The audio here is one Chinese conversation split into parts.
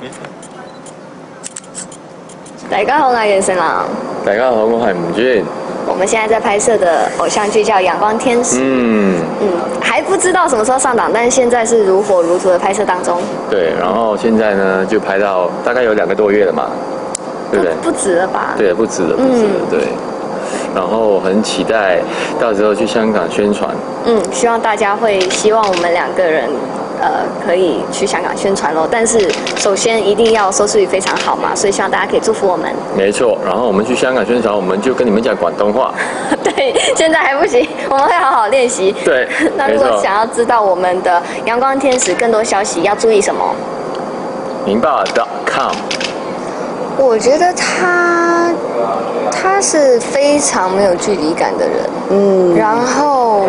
大家好，我係袁成郎。 大家好，我係吳俊。 我们现在在拍摄的偶像剧叫《阳光天使》。还不知道什么时候上档，但是现在是如火如荼的拍摄当中。 对，然后现在呢就拍到大概有2个多月了嘛，对不对？ 不止了吧？ 对，不止了，对。然后很期待到时候去香港宣传。 希望大家会希望我们2个人。可以去香港宣传咯，但是首先一定要收视率非常好嘛，所以希望大家可以祝福我们。 没错，然后我们去香港宣传，我们就跟你们讲广东话。 对，现在还不行，我们会好好练习。 对， 那如果想要知道我们的阳光天使更多消息，要注意什么？ 明报.com。 我觉得他是非常没有距离感的人，然后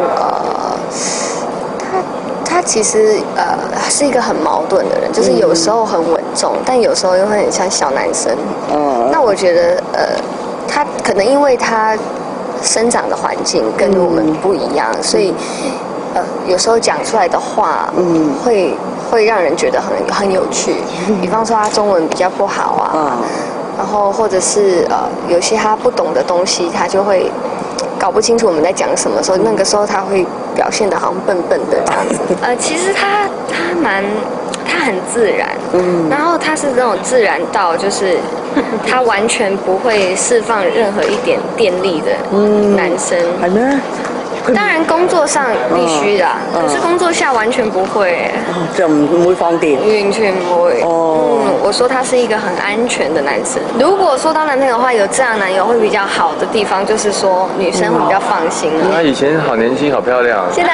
他其实是一个很矛盾的人，就是有时候很稳重，但有时候又会很像小男生。那我觉得他可能因为他生长的环境跟我们不一样，所以有时候讲出来的话，会让人觉得很有趣。比方说他中文比较不好啊，然后或者是有些他不懂的东西，他就会搞不清楚我们在讲什么时候，那个时候他会表现得好像笨笨的这样子。其实他很自然，然后他是那种自然到就是他完全不会释放任何一点电力的男生。當然工作上必須啦，可是工作下完全不會。 就唔會放電， 完全不會。我說他是一個很安全的男生。如果說當男朋友的話，有這樣男友會比較好的地方，就是說女生會比較放心。 他以前好年輕，好漂亮。 現在。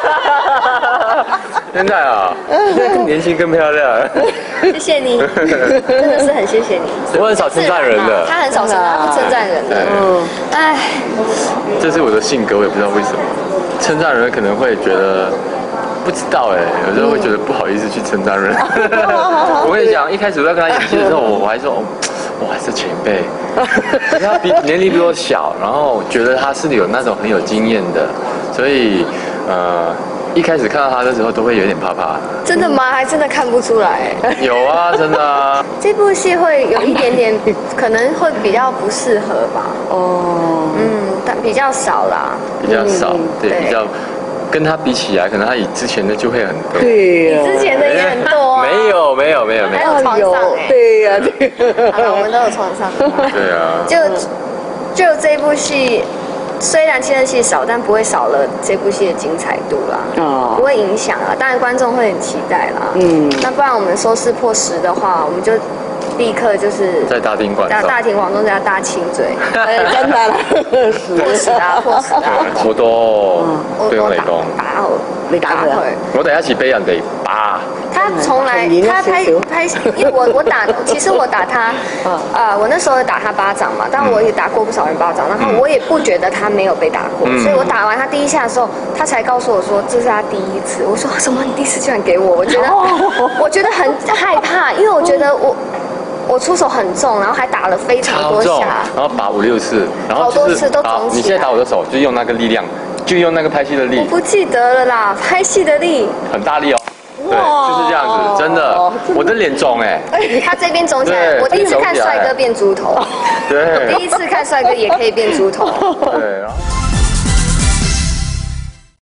現在啊，現在更年輕更漂亮。 謝謝你，真的是很謝謝你。 我很少稱讚人的。 他很少稱讚人的。唉。 這是我的性格，我也不知道為什麼。稱讚人可能會覺得不知道有時候會覺得不好意思去稱讚人。我跟你講，一開始我在跟他演戲的時候，我還說，哇，這前輩，可是他年齡比我小，然後覺得他是有那種很有經驗的，所以一開始看到他的時候都會有點怕怕。 真的嗎？還真的看不出來。 有啊，真的啊。 這部戲會有一點點，可能會比較不適合吧。但比較少啦。 比較少，對，比較跟他比起來，可能他以之前的就會很多。 對呀。 你之前的也很多。 沒有。還有床上對呀。 好了，我們都有床上。 對啊。 就這部戲。雖然親熱戲少，但不會少了這部戲的精彩度啦，不會影響啊。當然觀眾會很期待啦。那不然我們收視破10的話，我們就立刻就是在大庭廣眾給他大親嘴。 真的啦， 破10啊。 好多對我嚟講， 你打佢啊？ 我第一次俾人哋打。 他從來他拍，因為我打，其實我打他，我那時候打他巴掌嘛，但我也打過不少人巴掌，然後我也不覺得他沒有被打過，所以我打完他第1下的時候，他才告訴我說這是他第1次。我說什麼？你第1次居然給我？我覺得很害怕，因為我覺得我出手很重，然後還打了非常多下， 然後打5、6次，然後好多次都腫起來。 你現在打我的手，就用那個力量，就用那個拍戲的力。 我不記得了啦，拍戲的力很大力哦。對，就是這樣子，真的，我的臉腫他這邊腫起來，我第1次看帥哥變豬頭，對，我第1次看帥哥也可以變豬頭， 對。